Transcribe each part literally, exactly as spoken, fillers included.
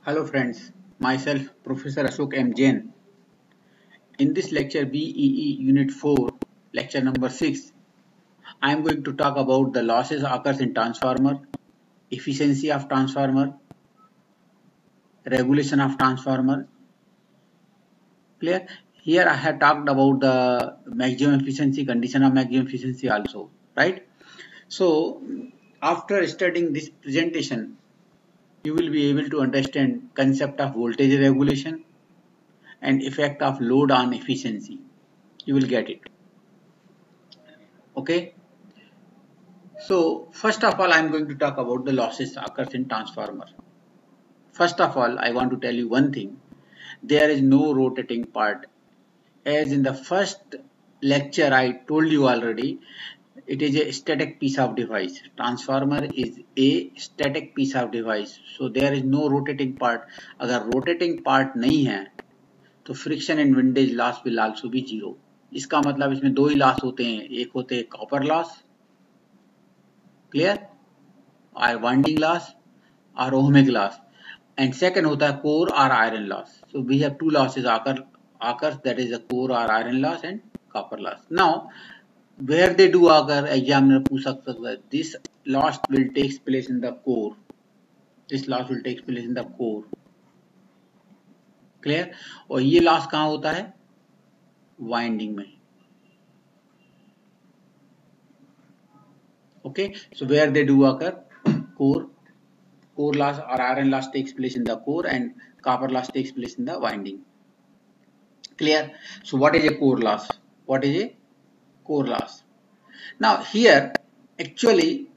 Hello friends, myself Professor Ashok M. Jain. In this lecture B E E Unit four, lecture number six, I am going to talk about the losses occurs in transformer, efficiency of transformer, regulation of transformer. Clear? Here I have talked about the maximum efficiency, condition of maximum efficiency also, right? So after studying this presentation, you will be able to understand concept of voltage regulation and effect of load on efficiency. You will get it. Okay. So first of all, I am going to talk about the losses occurs in transformer. First of all, I want to tell you one thing. There is no rotating part. As in the first lecture I told you already, it is a static piece of device. Transformer is a static piece of device. So there is no rotating part. अगर rotating part नहीं है, तो friction and windage loss will also be zero. इसका मतलब इसमें दो ही loss होते हैं. एक होते हैं copper loss, clear, और winding loss और ohmic loss, and second होता है core or iron loss. So we have two losses occur occurs, that is a core or iron loss and copper loss. Now where they do occur, examiner पूछ सकता है, this loss will takes place in the core. This loss will takes place in the core. Clear? और ये loss कहाँ होता है? Winding में. Okay, so where they do occur, core, core loss or iron loss takes place in the core and copper loss takes place in the winding. Clear? So what is a core loss? What is a core loss? Now here actually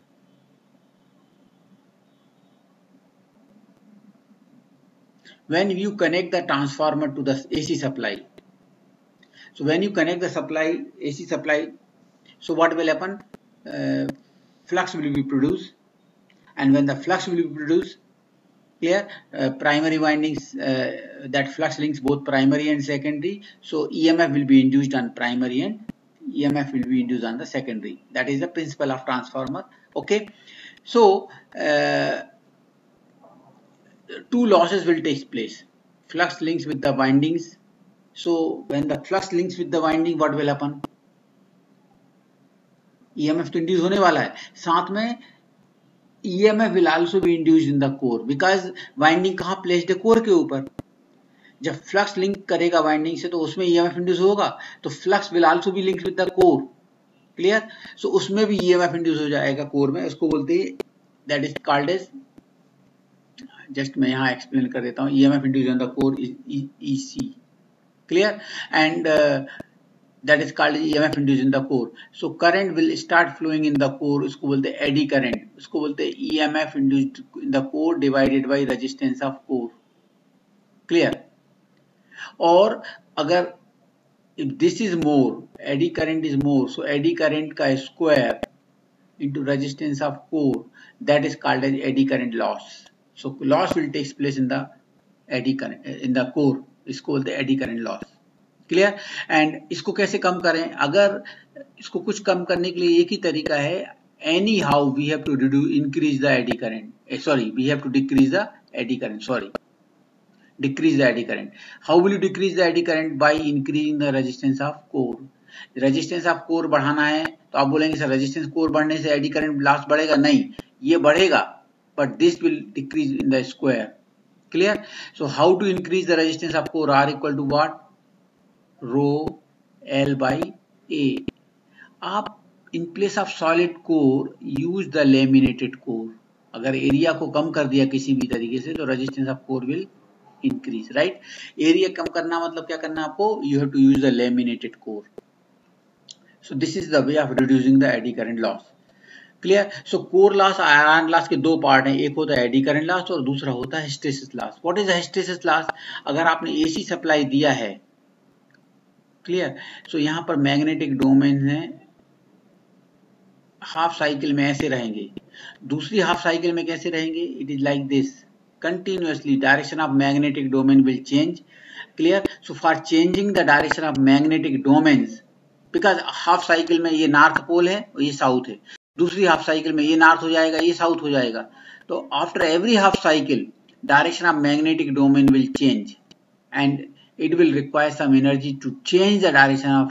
when you connect the transformer to the A C supply, so when you connect the supply, A C supply, so what will happen? Uh, flux will be produced, and when the flux will be produced, clear, uh, primary windings, uh, that flux links both primary and secondary, so E M F will be induced on primary and E M F will be induced on the secondary. That is the principle of transformer. Okay, so uh, two losses will take place. Flux links with the windings. So when the flux links with the winding, what will happen? E M F तो induce होने वाला है, साथ में E M F will also be induced in the core because winding कहाँ placed है? core के ऊपर. जब flux link करेगा winding से तो उसमें E M F induce होगा, तो flux will also be linked with the core. Clear? So उसमें भी E M F induce हो जाएगा core में, उसको बोलते हैं, that is called as, just मैं यहाँ explain कर देता हूँ, E M F induced on the core is E C. Clear? And uh, that is called E M F induced in the core. So current will start flowing in the core, उसको बोलते हैं eddy current, उसको बोलते हैं E M F induced in the core divided by resistance of core. Clear? और अगर if this is more, eddy current is more, so eddy current का square into resistance of core, that is called as eddy current loss. So loss will take place in the eddy current in the core, इसको बोलते हैं eddy current loss. Clear? And इसको कैसे कम करें? अगर इसको कुछ कम करने के लिए एक ही तरीका है, anyhow we have to increase the eddy current, sorry we have to decrease the eddy current, sorry decrease the eddy current. How will you decrease the eddy current? By increasing the resistance of core. Resistance of core बढ़ाना है तो आप बोलेंगे sir resistance core बढ़ने से AD current loss बढ़ेगा? नहीं, ये बढ़ेगा, but this will decrease in the square. Clear? So how to increase the resistance of core? R equal to what? Rho L by A. आप in place of solid core use the laminated core. अगर area को कम कर दिया किसी भी तरीके से तो resistance of core will increase, right? Area कम करना मतलब क्या करना आपको? You have to use the laminated core. So this is the way of reducing the eddy current loss. Clear? So core loss, iron loss के दो part हैं, एक होता है एडी करंट लॉस और दूसरा होता है hysteresis loss. What is the hysteresis loss? अगर आपने एसी सप्लाई दिया है, क्लियर, सो so, यहां पर मैग्नेटिक डोमेन है, हाफ साइकिल में ऐसे रहेंगे, दूसरी हाफ साइकिल में कैसे रहेंगे? It is like this, continuously direction of magnetic domain will change. Clear? So for changing the direction of magnetic domains, because half cycle में ये नॉर्थ पोल है और ये साउथ है, दूसरी हाफ साइकिल में ये नॉर्थ हो जाएगा, ये साउथ हो जाएगा, तो after every half cycle direction of magnetic domain will change, and it will require some energy to change the direction of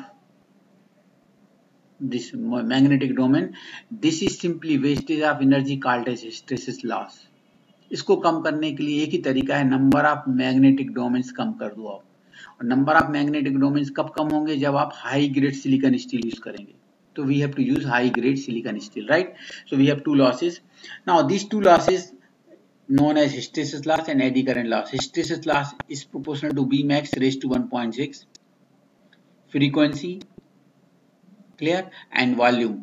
this magnetic domain. This is simply wastage of energy called as hysteresis loss. इसको कम करने के लिए एक ही तरीका है, number of magnetic domains कम कर दो आप. और नंबर ऑफ मैग्नेटिक डोमेन्स कब कम होंगे? जब आप high grade silicon steel use करेंगे. तो we have to use high grade silicon steel, right? So we have to losses. Now these two losses known as hysteresis loss and eddy current loss. Hysteresis loss is proportional to B max raised to one point six, frequency, clear, and volume.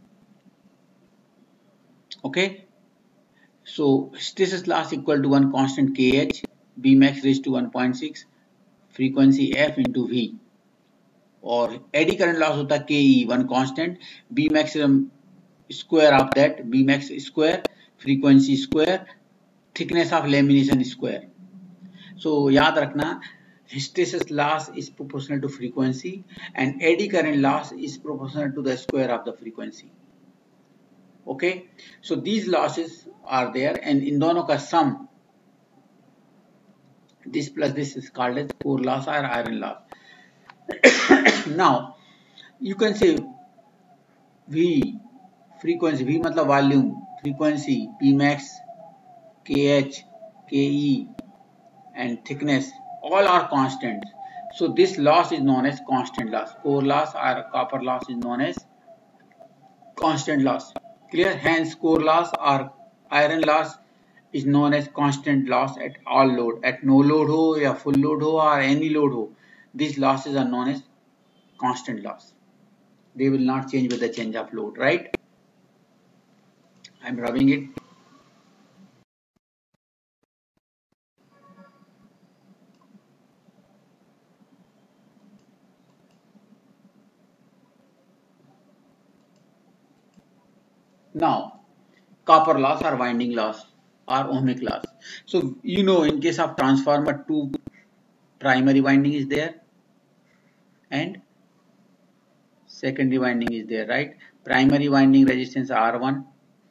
Okay, so hysteresis loss equal to one constant kh, B max raised to one point six, frequency f into V. और eddy current loss होता है ke, one constant, B maximum square of that, B max square, frequency square, thickness of lamination square. So याद रखना, hysteresis loss is proportional to frequency and eddy current loss is proportional to the square of the frequency. Okay, so these losses are there, and in दोनों का sum, this plus this is called as core loss or iron loss. Now you can say V, frequency, V मतलब volume, frequency, P max, kh, ke, and thickness, all are constants. So this loss is known as constant loss. Core loss or copper loss is known as constant loss. Clear? Hence core loss or iron loss is known as constant loss at all load. At no load ho या full load ho or any load ho, these losses are known as constant loss. They will not change with the change of load, right? I'm rubbing it. Now, copper loss or winding loss or ohmic loss. So, you know, in case of transformer, two primary winding is there and secondary winding is there, right? Primary winding resistance R one.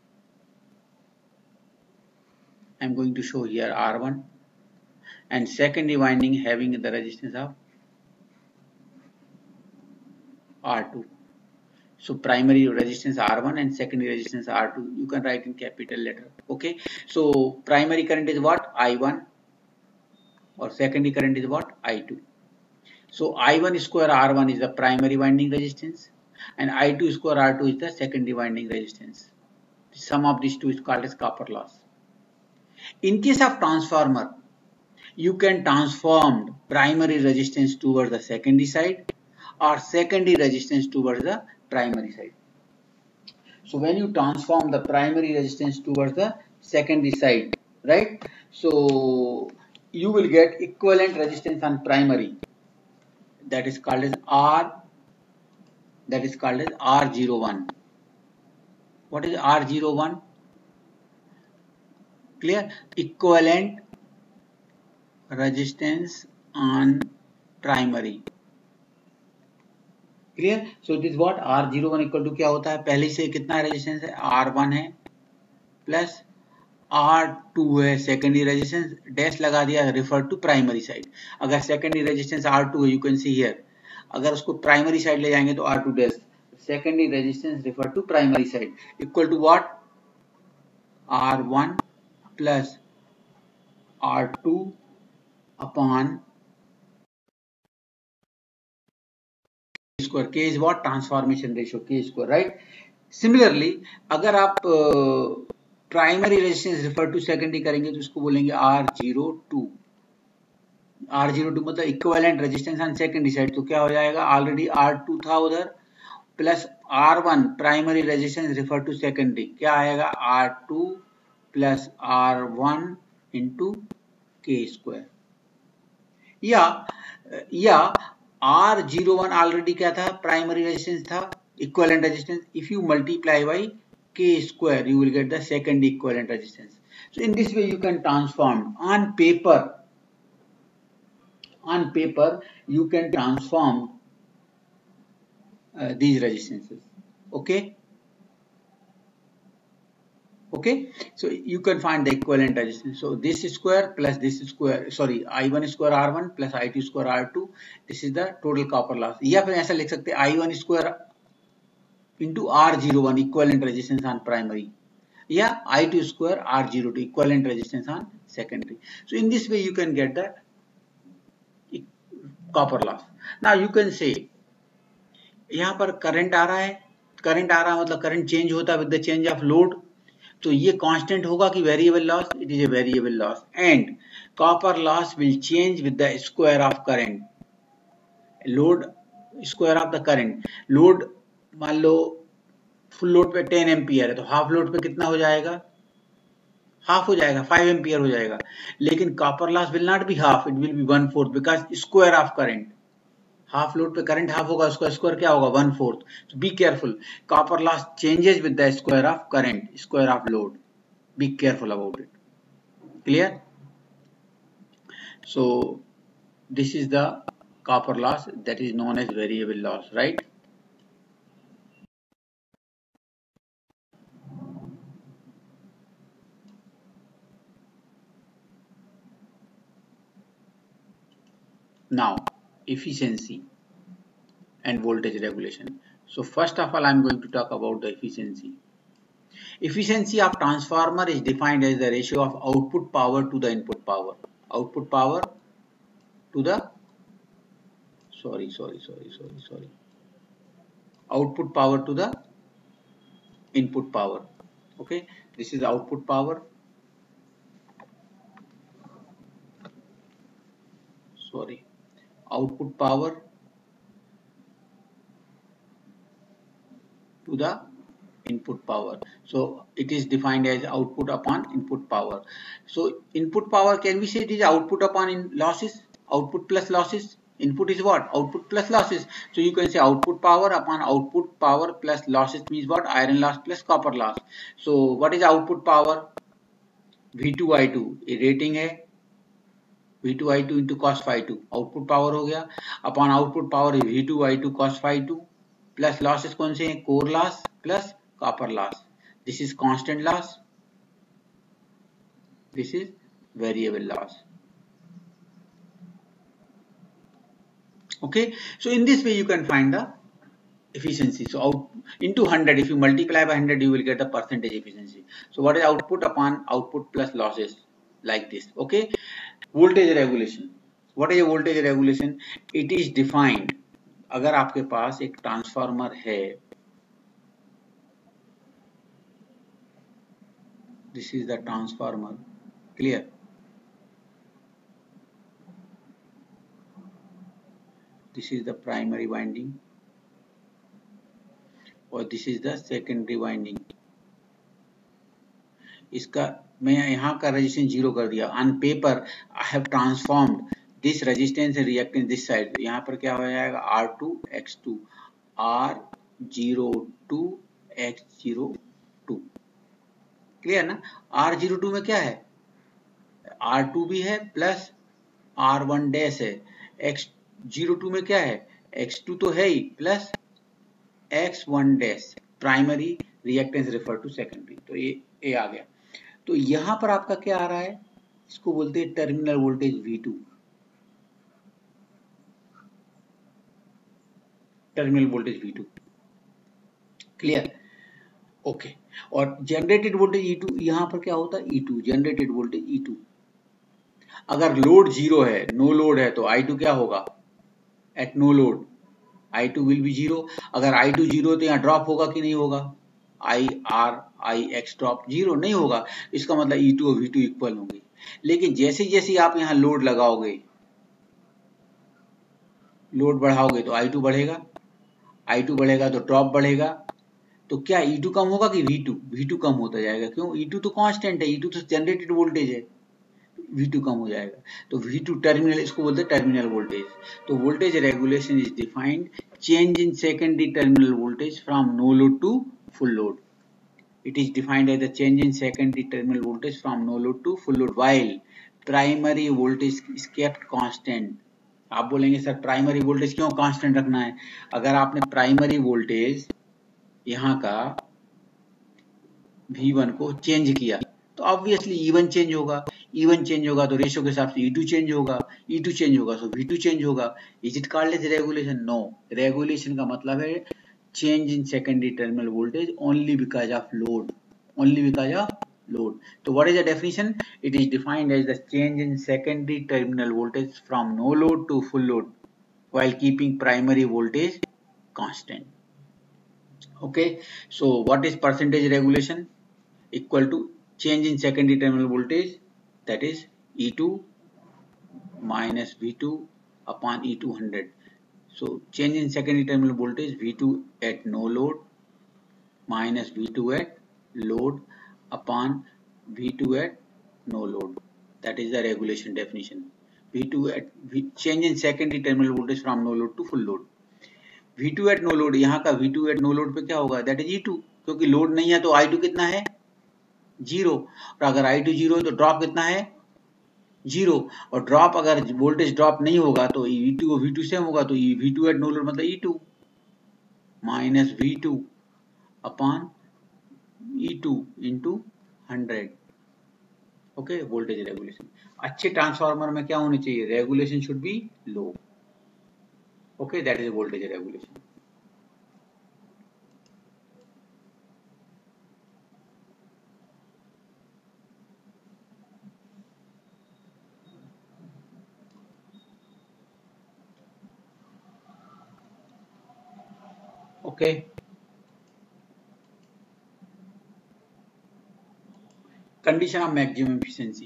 I'm going to show here R one, and secondary winding having the resistance of R two. So primary resistance R one and secondary resistance R two, you can write in capital letter. Okay, so primary current is what? I one, or secondary current is what? I two. So I one square R one is the primary winding resistance and I two square R two is the secondary winding resistance. The sum of these two is called as copper loss. In case of transformer, you can transform primary resistance towards the secondary side or secondary resistance towards the primary side. So when you transform the primary resistance towards the secondary side, right? So you will get equivalent resistance on primary, that is called as R, that is called as R zero one. What is R zero one? Clear? Equivalent resistance on primary. Clear? So this is what R zero one equal to क्या होता है? पहले से कितना resistance है? R one है plus R two है secondary resistance, dash लगा दिया, रिफर टू प्राइमरी साइड. अगर सेकेंडरी रेजिस्टेंस R two है, यू कैन सी हियर, अगर उसको प्राइमरी साइड ले जाएंगे तो R two dash, secondary resistance refer to primary side equal to what? R one plus R two upon square. K is what? Transformation ratio, K square, right? Similarly, अगर आप primary resistance refer to secondary करेंगे तो इसको बोलेंगे R zero two. R zero two मतलब equivalent resistance on secondary side, तो क्या हो जाएगा? ऑलरेडी R two था उधर, plus R one primary resistance refer to secondary, क्या आएगा? R two plus R one into K square. या या R zero one ऑलरेडी क्या था? प्राइमरी रेजिस्टेंस था, equivalent resistance. If you multiply by K square, you will get the second equivalent resistance. So in this way you can transform. On paper, on paper you can transform uh, these resistances. Okay. Okay, so you can find the equivalent resistance. So this square plus this square, sorry, I one square R one plus I two square R two, this is the total copper loss. या फिर ऐसा लिख सकते हैं I one square into R zero one equivalent resistance on primary, या I two square R zero two equivalent resistance on secondary. So in this way you can get the copper loss. Now you can say यहाँ पर current आ रहा है, current आ रहा है मतलब current change होता है with the change of load, तो ये कांस्टेंट होगा कि variable loss, it is a variable loss, and copper loss will change with the square of current, load square of the current, load मान लो full load पे ten ampere है तो half load पे कितना हो जाएगा, हाफ हो जाएगा, फाइव एम्पियर हो जाएगा, लेकिन copper loss will not be half, it will be one fourth, because square of current, half load पे करंट हाफ होगा, उसका स्क्वायर क्या होगा, one fourth. So be careful. Copper loss changes with the square of current, square of load. Be careful about it. Clear? So this is the copper loss that is known as variable loss, right? Now efficiency and voltage regulation. So first of all I am going to talk about the efficiency. Efficiency of transformer is defined as the ratio of output power to the input power. Output power to the sorry sorry sorry sorry sorry output power to the input power. Okay, this is the output power, sorry output power to the input power. So it is defined as output upon input power. So input power, can we say it is output upon in losses, output plus losses? Input is what? Output plus losses. So you can say output power upon output power plus losses means what? Iron loss plus copper loss. So what is output power? V two I two ये rating है, V two I two into cos phi two output power हो गया, upon output power V two I two cos phi two plus losses कौन से हैं, core loss plus copper loss, this is constant loss, this is variable loss. Okay, so in this way you can find the efficiency. So out into one hundred, if you multiply by one hundred you will get the percentage efficiency. So what is output upon output plus losses, like this. Okay, voltage regulation. What is a voltage regulation? It is defined, अगर आपके पास एक transformer है, this is the transformer, clear? This is the primary winding और this is the secondary winding. इसका मैं यहाँ का resistance zero कर दिया. On paper I have transformed this resistance and reactance this side. यहाँ पर क्या हो जाएगा, R two X two, R zero two X zero two. Clear ना? आर जीरो टू में क्या है, आर टू भी है प्लस आर वन डैश है, एक्स जीरो टू में क्या है, एक्स टू तो है ही plus X one dash, primary reactance refer to secondary. तो ये ए आ गया. तो यहां पर आपका क्या आ रहा है, इसको बोलते हैं terminal voltage V two, terminal voltage V two. Clear? Okay. और जनरेटेड वोल्टेज E टू, यहां पर क्या होता है E two, generated voltage E two. अगर लोड जीरो है, नो लोड है, तो I टू क्या होगा, at no load I two will be zero. अगर I टू जीरो तो यहाँ ड्रॉप होगा कि नहीं होगा, I R I X drop zero नहीं होगा. इसका मतलब E टू और V टू इक्वल होंगे. लेकिन जैसे जैसे आप यहाँ लोड लगाओगे, लोड बढ़ाओगे तो I टू बढ़ेगा, I टू बढ़ेगा तो ड्रॉप बढ़ेगा. तो क्या E टू कम होगा कि V टू? V टू कम होता जाएगा. क्यों? E टू तो कांस्टेंट है, E टू तो जनरेटेड वोल्टेज है, V टू कम हो जाएगा. तो V टू टर्मिनल, इसको बोलते हैं टर्मिनल वोल्टेज. तो voltage regulation is defined change in secondary terminal voltage from no load to full load. It is defined as the change in secondary terminal voltage from no load to full load while primary voltage is kept constant. आप बोलेंगे sir primary voltage क्यों constant रखना है? अगर आपने primary voltage यहाँ का we one को चेंज किया तो ऑब्वियसली ई वन चेंज होगा, ई वन चेंज होगा तो रेशियो के हिसाब से ई टू चेंज होगा, ई टू चेंज होगा तो वी टू चेंज होगा। Is it called as regulation? No, regulation का मतलब है change in secondary terminal voltage only because of load, only because of load. So what is the definition? It is defined as the change in secondary terminal voltage from no load to full load while keeping primary voltage constant. Okay, so what is percentage regulation? Equal to change in secondary terminal voltage, that is E two minus V two upon E two one hundred. So change in secondary terminal voltage V two at no load minus V two at load upon V two at no load. That is the regulation definition. V two at v, change in secondary terminal voltage from no load to full load. V two at no load, यहाँ का V two at no load पे क्या होगा? That is E two, क्योंकि load नहीं है तो I to कितना है? जीरो। और अगर I टू जीरो है तो ड्रॉप कितना है? जीरो। और ड्रॉप अगर वोल्टेज ड्रॉप नहीं होगा तो E टू और V टू सेम होगा तो V two at no load मतलब E two minus V two upon E two into hundred. Okay, voltage regulation. अच्छे ट्रांसफार्मर में क्या होनी चाहिए? Regulation should be low. Okay, that is voltage regulation. Okay, condition of maximum efficiency.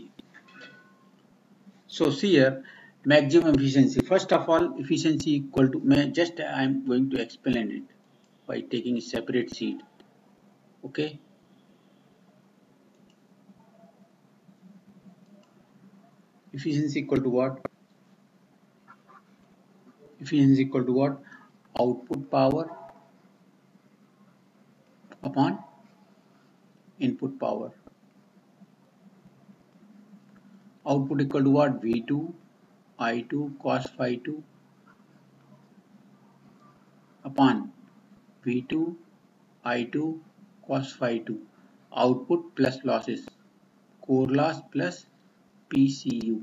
So see here, maximum efficiency. First of all, efficiency equal to, मैं just I am going to explain it by taking a separate sheet. Okay, efficiency equal to what? Efficiency equal to what? Output power upon input power. Output equal to what? V two I two cos phi two upon V two I two cos phi two. Output plus losses, core loss plus P C U,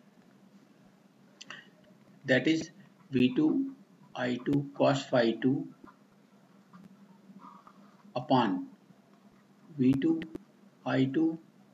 that is V two I two cos phi two upon V two I two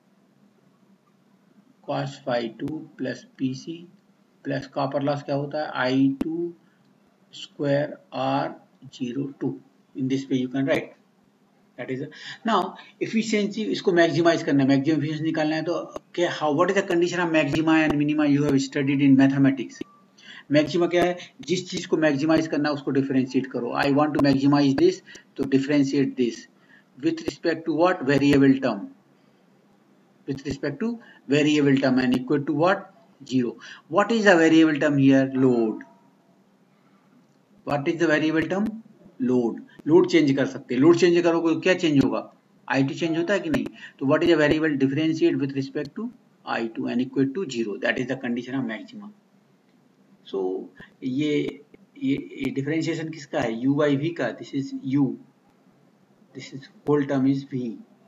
cos phi two plus P C plus copper loss क्या होता है? I two square R zero two. In this way you can write. That is a, now efficiency इसको maximize करना है, maximum efficiency निकालना है तो क्या, how what is the condition of maxima and minima you have studied in mathematics? Maxima क्या है? जिस चीज को मैक्सिमाइज करना है उसको डिफरेंशिएट करो। I want to maximise this तो differentiate this with respect to what? Variable term, with respect to variable term and equal to what? Zero. What is the variable term here? Load. What is the variable term? Load. Load change कर सकते हैं। Load change करोगे तो क्या change होगा? I to change होता है कि नहीं? तो what is the variable? Differentiate with respect to I two and equal to zero. That is the condition of maxima. So ये ये डिफरेंशिएशन किसका है? U by V का। This is U. This is whole term is V.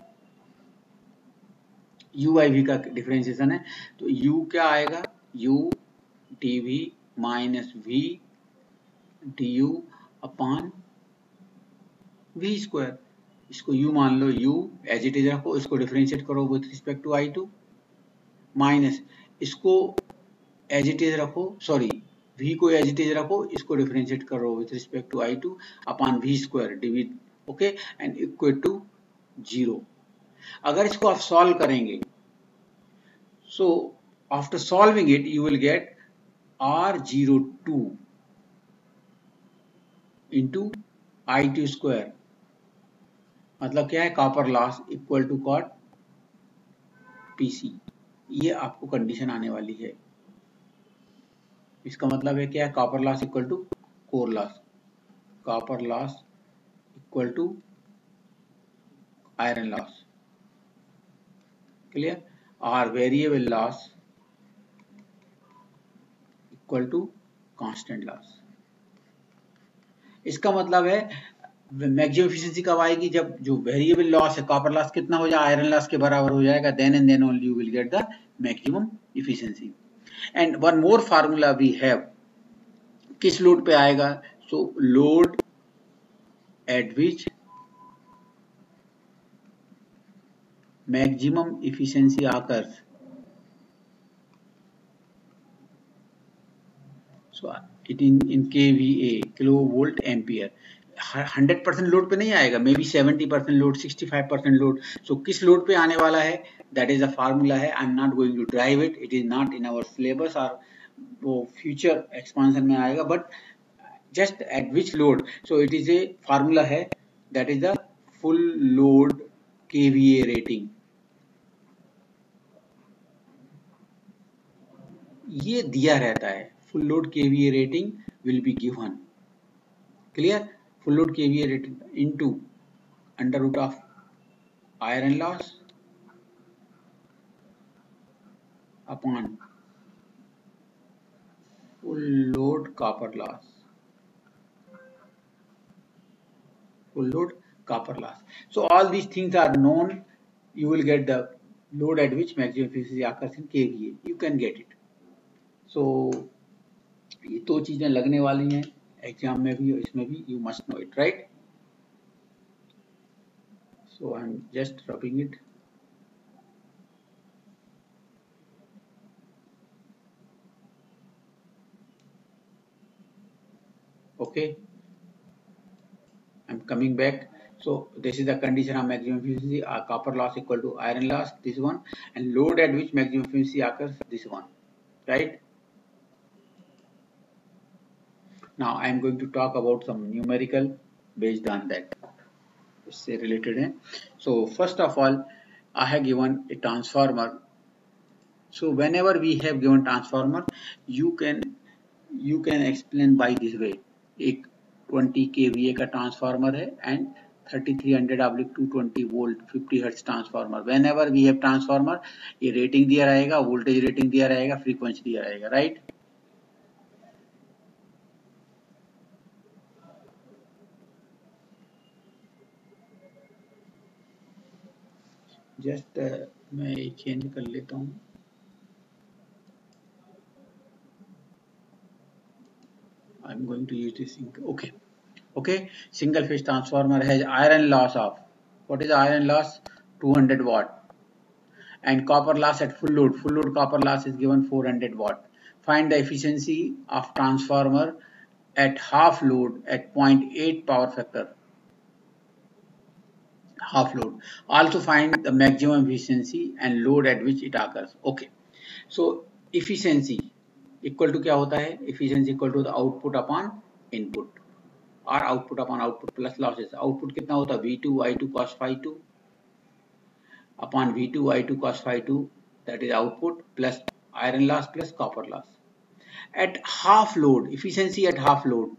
U by V का differentiation है तो U क्या आएगा? U dV minus V du upon V square. इसको U मान लो, U एज इट इज रखो, इसको डिफरेंशिएट करो with respect to I two minus इसको एज इट इज रखो, सॉरी V को एज इट इज रखो, इसको डिफरेंशिएट करो with respect to I two upon V square dV। Okay, and equal to zero. अगर इसको आप सॉल्व करेंगे, so after solving it you will get R zero two into I two square, मतलब क्या है? Copper loss equal to cot P C। ये आपको condition आने वाली है। इसका मतलब है क्या है? Copper loss equal to core loss, copper loss equal to iron loss. Clear? और variable loss equal to constant loss. इसका मतलब है मैक्सिमम एफिशिएंसी कब आएगी? जब जो वेरिएबल लॉस है कॉपर लॉस कितना हो जाए आयरन लॉस के बराबर हो जाएगा, then and then only you will get the maximum efficiency. And one more formula we have, किस लोड पे आएगा? So load eight which maximum efficiency occurs. So it in in KVA, kilo volt ampere. Hundred percent load पे नहीं आएगा, may be seventy percent load, sixty five percent load. So किस load पे आने वाला है, दैट इज अ फार्मूला है। I am not going to derive it, it is not in our syllabus और वो फ्यूचर एक्सपांशन में आएगा, but just at which load. So it is a formula है, that is the full load KVA rating. ये दिया रहता है, full load KVA rating will be given. Clear? full load K V A rated into under root of iron loss upon full load copper loss. Full load copper loss. So all these things are known. You will get the load at which maximum efficiency occurs in K V A. You can get it. So ये दो चीजें लगने वाली हैं exam में भी और इसमें भी. You must know it, right? So I'm just dropping it. Okay, I'm coming back. So this is the condition of maximum efficiency. Uh, copper loss equal to iron loss, this one, and load at which maximum efficiency occurs, this one, right? Now I am going to talk about some numerical based on that. इससे related है. So first of all, I have given a transformer. So whenever we have given transformer, you can you can explain by this way. एक twenty K V A का transformer है and thirty three hundred oblique two twenty volt fifty hertz transformer. Whenever we have transformer, ये rating दिया रहेगा, voltage rating दिया रहेगा, frequency दिया रहेगा, राइट? जस्ट uh, मैं चेंज कर लेता हूँ. I am going to use this. Okay okay, single phase transformer has iron loss of, what is iron loss? two hundred watt, and copper loss at full load, full load copper loss is given four hundred watt. Find the efficiency of transformer at half load at zero point eight power factor, half load. Also find the maximum efficiency and load at which it occurs. Okay, so efficiency equal to क्या होता है? efficiency equal to the output upon input और output upon output plus losses. Output कितना होता है? V two I two cos phi two upon V two I two cos phi two, that is output, plus iron loss plus copper loss at half load. Efficiency at half load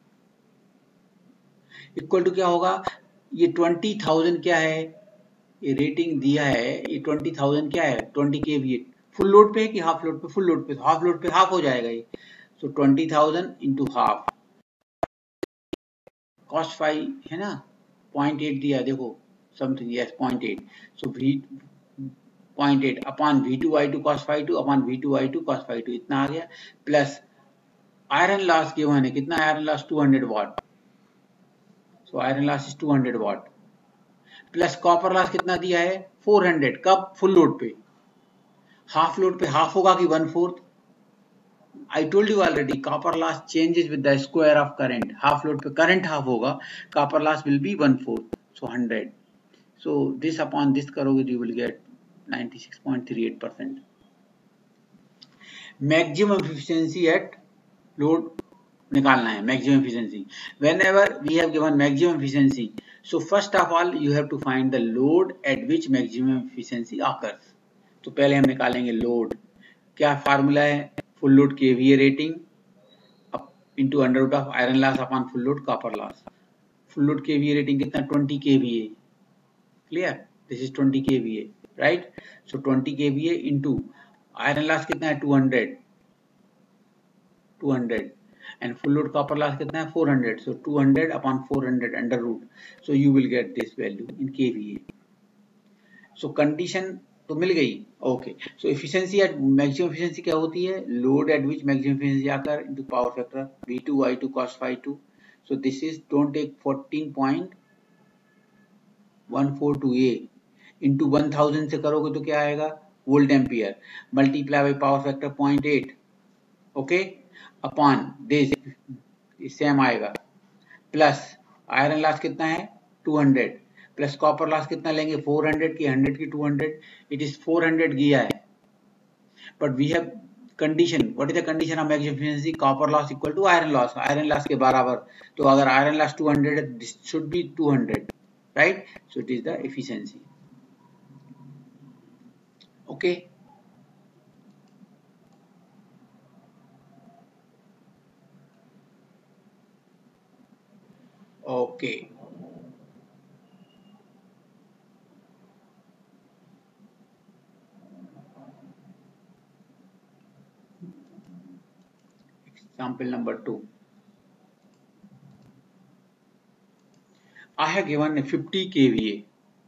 equal to क्या होगा? ये twenty thousand क्या है? ये rating दिया है, ये twenty thousand क्या है? ट्वेंटी के वी ए. फुल लोड पे है कि हाफ लोड पे? फुल लोड पे. हाफ लोड पे हाफ हो जाएगा ये. So twenty thousand into half, cos phi है ना, पॉइंट एट दिया, देखो something, yes point eight. So v point eight upon V two I two cos phi two upon V two I two cos phi two, इतना आ गया. Plus iron loss given है, कितना iron loss? Two hundred watt. So iron loss is two hundred watt. Plus copper loss कितना दिया है? Four hundred. कब? Full load पे. हाफ लोड पे हाफ होगा कि one fourth? I told you already, copper loss changes with the square of current. Half load पे current half होगा, copper loss will be one fourth, so one hundred. So this upon this करोगे, you will get ninety-six point three eight percent. Maximum efficiency at load निकालना है. Maximum efficiency. Whenever we have given maximum efficiency, so first of all you have to find the load at which maximum efficiency occurs. तो पहले हम निकालेंगे load. क्या formula है? Full load KVA rating into under root of iron loss upon full load copper loss. Full load KVA rating कितना? Twenty KVA. Clear? This is twenty KVA, right? So twenty KVA into iron loss कितना है? Two hundred. Two hundred and full load copper loss कितना है four hundred, so two hundred upon four hundred under root, so you will get this value in K V A. so condition तो मिल गई. okay, so efficiency at maximum efficiency क्या होती है, load at which maximum efficiency आकर into power factor V two I two cos phi two, so this is don't take fourteen point one four two A into one thousand से करोगे तो क्या आएगा, volt ampere multiply by power factor zero point eight, okay, upon this same आएगा, plus iron loss कितना है two hundred, plus copper loss कितना लेंगे four hundred की one hundred की two hundred, it is four hundred गया है, but we have condition, what is the condition of maximum efficiency, copper loss equal to iron loss, iron loss के बराबर, तो अगर आयरन लॉस two hundred है, this should be two hundred, right, so it is the efficiency. okay, okay, example number two. I have given a fifty K V A,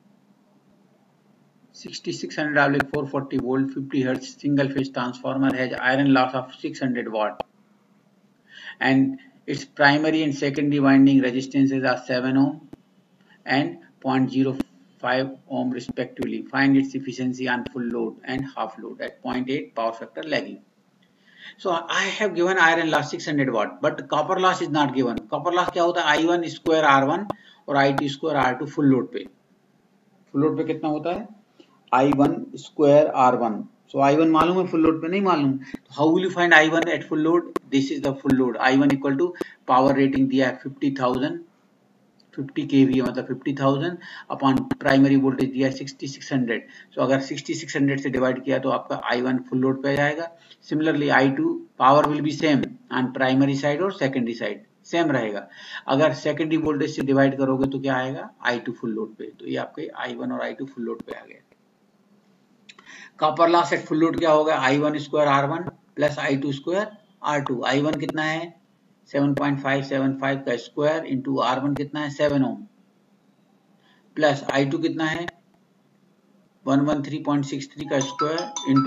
sixty-six hundred oblique four forty volt fifty hertz single phase transformer has iron loss of six hundred watt and its primary and secondary winding resistances are seven ohm and zero point zero five ohm respectively. Find its efficiency on full load and half load at zero point eight power factor lagging. So I have given iron loss six hundred watt, but copper loss is not given. Copper loss क्या होता है, I one square R one और I two square R two full load पे. full load पे कितना होता है, I one square R one. So I one मालूम है, full load पे नहीं मालूम. तो how will you find I one at full load? This is the full load. I one equal to power rating दिया है fifty thousand, fifty K V A मतलब fifty thousand अपॉन प्राइमरी वोल्टेज दिया है sixty-six hundred. So अगर sixty-six hundred से divide किया तो आपका I one फुल लोड पे जाएगा. Similarly I two power will be same on primary side और सेकेंडरी साइड सेम रहेगा. अगर सेकेंडरी वोल्टेज से डिवाइड करोगे तो क्या आएगा, I two फुल लोड पे. तो ये आपके I one और I two फुल लोड पे आ गए. Copper loss at full load क्या होगा, I one square R one plus I two square R two. I one कितना है seven point five seven five का स्क्वायर इंटू R one कितना है seven ohm plus I two कितना है one thirteen point six three का square into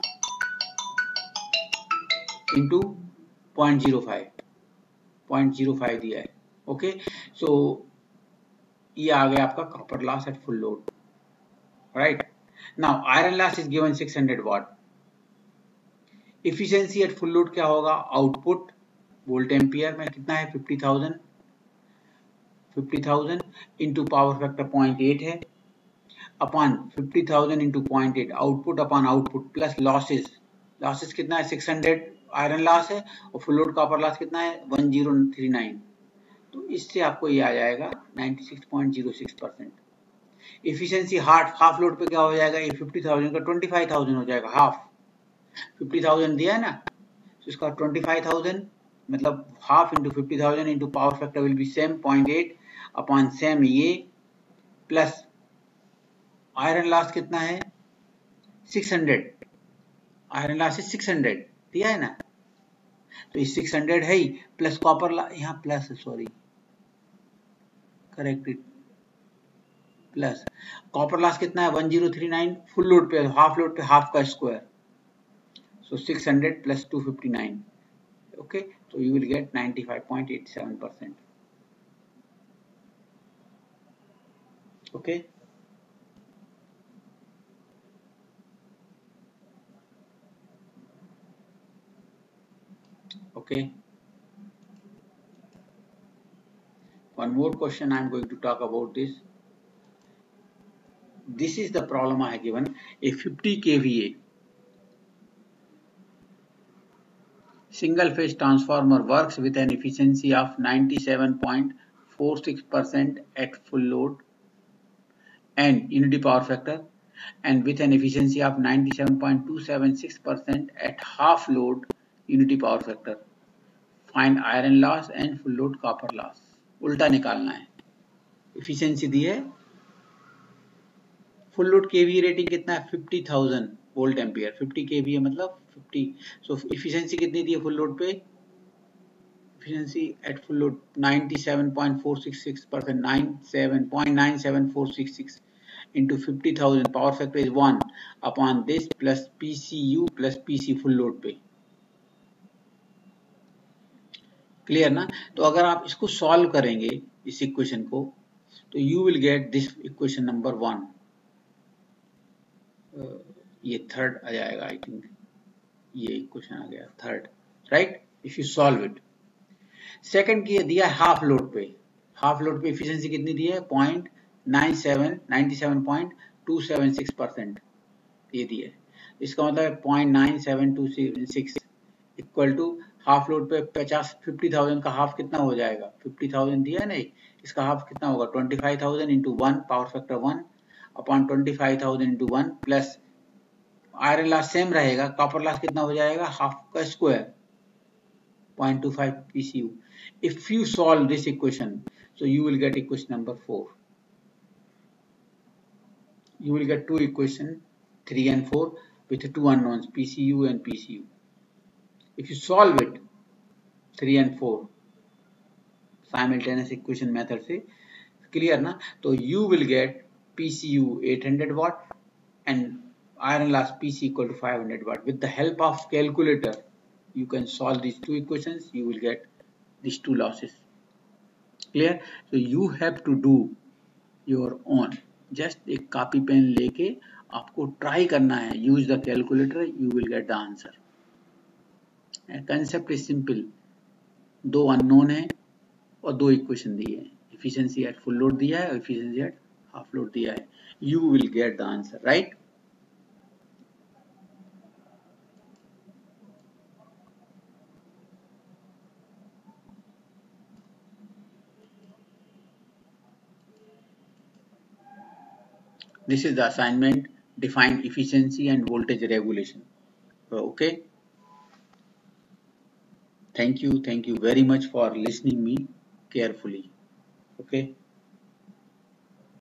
into zero point zero five zero point zero five दिया है. ओके, सो ये आ गया आपका copper loss at full load, right. Now iron loss is given six hundred watt. Efficiency at full load क्या होगा, output volt ampere में कितना है fifty thousand, fifty thousand into power factor zero point eight है अपॉन fifty thousand into zero point eight output upon output plus losses. Losses कितना है six hundred iron loss है और फुल लोड कॉपर लॉस कितना है one thousand thirty-nine. तो इससे आपको ये आ जाएगा ninety-six point zero six percent. Efficiency half half load पे क्या हो जाएगा, ये fifty thousand का twenty-five thousand हो जाएगा. हाफ fifty thousand दिया है ना, तो इसका twenty-five thousand मतलब half into fifty thousand into power factor will be same zero point eight upon same ये प्लस आयरन लॉस कितना है six hundred. Iron loss is six hundred दिया है ना, तो ये six hundred है ही प्लस कॉपर लॉस, यहाँ plus sorry correct it, plus copper loss कितना है one thousand thirty-nine full load पे, हाफ लोड पे हाफ का square, so six hundred plus two fifty-nine. okay, so you will get ninety-five point eight seven percent. okay, okay, one more question I am going to talk about this. This is the problem I have given. A fifty K V A single phase transformer works with an efficiency of ninety-seven point four six percent at full load and unity power factor and with an efficiency of ninety-seven point two seven six percent at half load unity power factor. Find iron loss and full load copper loss. उल्टा निकालना है. efficiency दी है, full load K V A rating कितना है fifty thousand volt ampere, fifty K V A मतलब fifty. So so, efficiency कितनी दी है फुल लोड पे, efficiency at full load ninety-seven point four six six percent, ninety-seven point nine seven four six six into fifty thousand, power factor is one upon this plus P C U plus P C full load पे. Clear ना? तो अगर आप इसको solve करेंगे इस equation को, तो you will get this equation number one. ये थर्ड आ जाएगा आई थिंक. ये इक्वेशन आ गया third, right, if you solve it. Second की दिया हाफ लोड पे. हाफ लोड पे एफिशिएंसी कितनी दी है? Point nine seven ninety seven point two seven six percent ये दी है. इसका मतलब point nine seven two seven six equal to half load पे पचास फिफ्टी थाउजेंड का हाफ कितना हो जाएगा? फिफ्टी थाउजेंड दिया है नहीं, इसका हाफ कितना होगा? Twenty five thousand into one, power factor one upon twenty five thousand into one plus iron loss same रहेगा, कॉपर लॉस कितना हो जाएगा? हाफ का square zero point two five P C U. If you solve this equation, so you will get equation number four. You will get two equation three and four with two unknowns P C U and P C U. If you solve it three and four simultaneous equation method से, clear ना? तो you will get P C U eight hundred watt and iron loss P C equal to five hundred watt. With the help of calculator, you can solve these two equations. You will get these two losses. Clear? So you have to do your own. Just एक copy pen लेके आपको try करना है. Use the calculator. You will get the answer. Concept is simple. दो unknown है और दो equation दिए हैं. Efficiency at full load दिया है और efficiency at half load दिया है. You will get the answer, right? This is the assignment. Define efficiency and voltage regulation. Okay. Thank you. Thank you very much for listening me carefully. Okay.